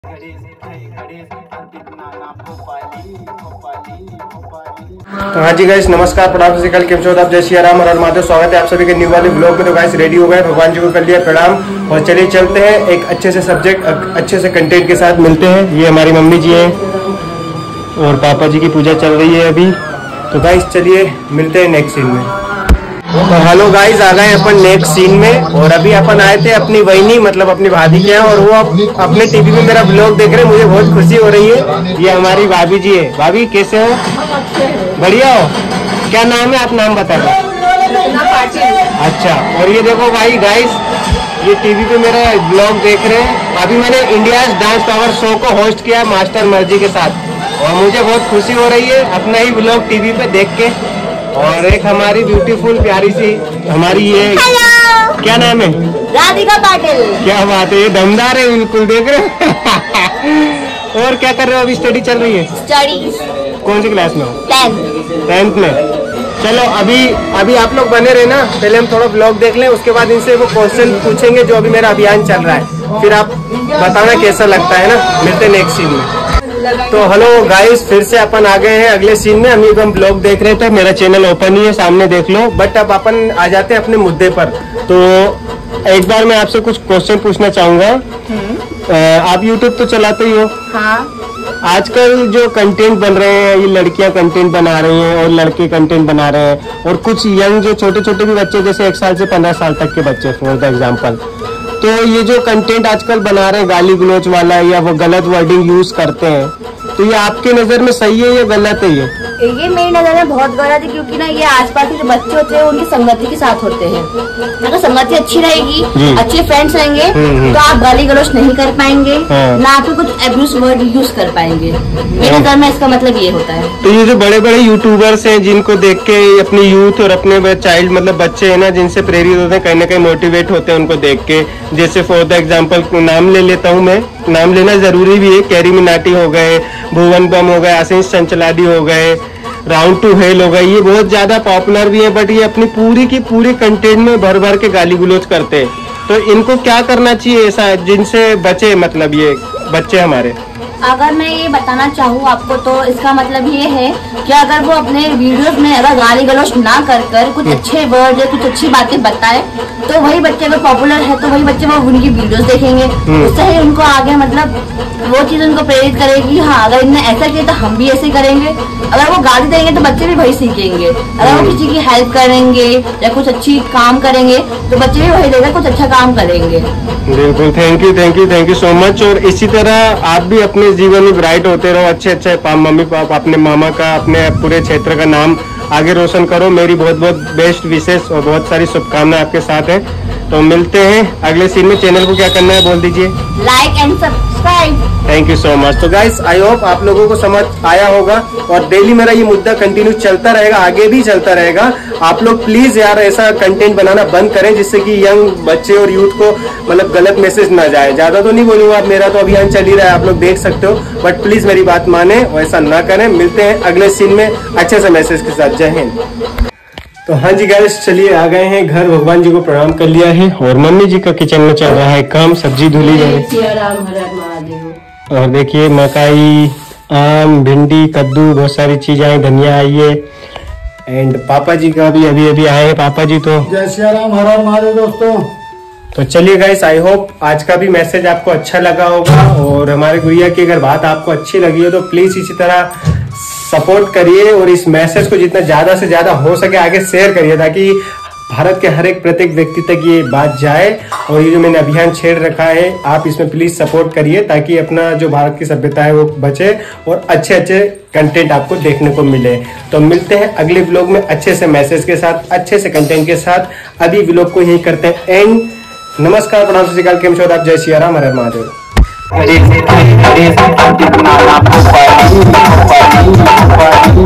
तो हाँ जी गाइस, नमस्कार, प्रणाम, सत श्री अकाल, केम छो आप? जय श्री राम, हर हर महादेव। स्वागत है आप सभी के न्यू वाले ब्लॉग में। तो गाइस रेडी हो गए, भगवान जी को कर लिया प्रणाम और चलिए चलते हैं एक अच्छे से सब्जेक्ट, अच्छे से कंटेंट के साथ मिलते हैं। ये हमारी मम्मी जी हैं और पापा जी की पूजा चल रही है अभी। तो गाइस चलिए मिलते हैं नेक्स्ट सीन में। तो हेलो गाइस, आ गए अपन नेक्स्ट सीन में और अभी अपन आए थे अपनी वहीनी मतलब अपनी भाभी के यहाँ और वो अपने टीवी में मेरा ब्लॉग देख रहे हैं। मुझे बहुत खुशी हो रही है। ये हमारी भाभी जी है। भाभी कैसे हो? बढ़िया हो? क्या नाम है? आप नाम बता दो। अच्छा, और ये देखो भाई गाइस, ये टीवी पे मेरा ब्लॉग देख रहे हैं। अभी मैंने इंडिया डांस पावर शो को होस्ट किया मास्टर मर्जी के साथ और मुझे बहुत खुशी हो रही है अपना ही ब्लॉग टीवी पे देख के। और एक हमारी ब्यूटीफुल प्यारी सी हमारी ये Hello! क्या नाम है? राधिका पाटिल। क्या बात है, ये दमदार है बिल्कुल, देख रहे हो। और क्या कर रहे हो? अभी स्टडी चल रही है? स्टडी। कौन सी क्लास में हो? 10th में। चलो अभी आप लोग बने रहे ना, पहले हम थोड़ा ब्लॉग देख लें, उसके बाद इनसे वो क्वेश्चन पूछेंगे जो अभी मेरा अभियान चल रहा है, फिर आप बताना कैसा लगता है ना। मिलते हैं नेक्स्ट सीन में। तो हेलो गाइस, फिर से अपन आ गए हैं अगले सीन में। हम एकदम ब्लॉग देख रहे थे, मेरा चैनल ओपन ही है, सामने देख लो। बट अब अपन आ जाते हैं अपने मुद्दे पर। तो एक बार मैं आपसे कुछ क्वेश्चन पूछना चाहूंगा। आप यूट्यूब तो चलाते ही हो? हाँ। आजकल जो कंटेंट बन रहे हैं, ये लड़कियां कंटेंट बना रही हैं और लड़के कंटेंट बना रहे हैं और कुछ यंग जो छोटे छोटे भी बच्चे, जैसे 1 साल से 15 साल तक के बच्चे फॉर द एग्जाम्पल, तो ये जो कंटेंट आजकल बना रहे हैं गाली गलौज वाला या वो गलत वर्डिंग यूज करते हैं, तो ये आपके नजर में सही है या गलत है? ये मेरी नजर में बहुत गलत है, क्योंकि ना ये आसपास के जो बच्चे होते हैं उनकी संगति के साथ होते हैं। अगर संगति अच्छी रहेगी, अच्छे फ्रेंड्स रहेंगे तो आप गाली गलौज नहीं कर पाएंगे, ना फिर कुछ एब्यूज वर्ड यूज कर पाएंगे। मेरे नजर में इसका मतलब ये होता है। तो ये जो बड़े बड़े यूट्यूबर्स हैं जिनको देख के अपनी यूथ और अपने चाइल्ड मतलब बच्चे है ना, जिनसे प्रेरित होते हैं, कहीं ना कहीं मोटिवेट होते हैं उनको देख के। जैसे फॉर द एग्जाम्पल नाम ले लेता हूँ मैं, नाम लेना जरूरी भी है। कैरी मिनाटी हो गए, भुवन बम हो गए, आशीष चंचलानी हो गए, राउंड टू हेल हो गए, ये बहुत ज्यादा पॉपुलर भी है। बट ये अपनी पूरी की पूरी कंटेंट में भर भर के गाली गुलोच करते हैं। तो इनको क्या करना चाहिए ऐसा जिनसे बचे, मतलब ये बच्चे हमारे? अगर मैं ये बताना चाहूँ आपको, तो इसका मतलब ये है कि अगर वो अपने वीडियोस में अगर गाली गलौज ना कर कुछ अच्छे वर्ड या कुछ अच्छी बातें बताए, तो वही बच्चे अगर पॉपुलर है तो वही बच्चे वो उनकी वीडियोस देखेंगे। उससे ही उनको आगे मतलब वो चीज उनको प्रेरित करेगी। हाँ, अगर इनने ऐसा किया तो हम भी ऐसे करेंगे। अगर वो गाली देंगे तो बच्चे भी वही सीखेंगे। अगर वो किसी की हेल्प करेंगे या कुछ अच्छी काम करेंगे तो बच्चे भी वही देगा, कुछ अच्छा काम करेंगे। बिल्कुल, थैंक यू सो मच। और इसी तरह आप भी अपने जीवन में ब्राइट होते रहो, अच्छे मम्मी पापा, अपने मामा का, अपने पूरे क्षेत्र का नाम आगे रोशन करो। मेरी बहुत बहुत बेस्ट विशेष और बहुत सारी शुभकामनाएं आपके साथ हैं। तो मिलते हैं अगले सीन में। चैनल को क्या करना है बोल दीजिए? Like and subscribe. Thank you so much. तो गाइस, आई होप आप लोगों को समझ आया होगा और डेली मेरा ये मुद्दा कंटिन्यू चलता रहेगा, आगे भी चलता रहेगा। आप लोग प्लीज यार ऐसा कंटेंट बनाना बंद करें जिससे कि यंग बच्चे और यूथ को मतलब गलत मैसेज ना जाए। ज्यादा तो नहीं बोलूंगा, मेरा तो अभियान चल ही रहा है, आप लोग देख सकते हो। बट प्लीज मेरी बात माने और ऐसा ना करें। मिलते हैं अगले सीन में अच्छे से मैसेज के साथ। जय हिंद। तो हाँ जी गाइस, चलिए आ गए हैं घर, भगवान जी को प्रणाम कर लिया है और मम्मी जी का किचन में चल रहा है काम, सब्जी धुली जा रही है। और देखिए मकाई, आम, भिंडी, कद्दू, बहुत सारी चीजें आई, धनिया आई है। एंड पापा जी का भी अभी आए हैं। पापा जी तो जय श्री राम, हर हर महादेव दोस्तों। तो चलिए गाइस, आई होप आज का भी मैसेज आपको अच्छा लगा होगा और हमारे गुड़िया की अगर बात आपको अच्छी लगी हो तो प्लीज इसी तरह सपोर्ट करिए और इस मैसेज को जितना ज्यादा से ज्यादा हो सके आगे शेयर करिए, ताकि भारत के हर एक प्रत्येक व्यक्ति तक ये बात जाए। और ये जो मैंने अभियान छेड़ रखा है, आप इसमें प्लीज सपोर्ट करिए ताकि अपना जो भारत की सभ्यता है वो बचे और अच्छे अच्छे कंटेंट आपको देखने को मिले। तो मिलते हैं अगले व्लॉग में अच्छे से मैसेज के साथ, अच्छे से कंटेंट के साथ। अभी व्लॉग को यही करते हैं एंड। नमस्कार, प्रणाम, सत श्री अकाल, केम छो आप? जय श्री राम, हर हर महादेव।